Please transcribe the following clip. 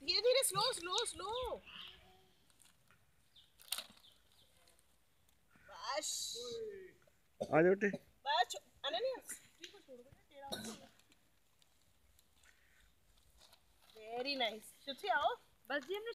धीरे धीरे, slow slow slow. बस आ जाओ बेटे। बस अनन्या को छोड़ दो तेरा। Very nice. शुद्धि आओ। बस जी हमने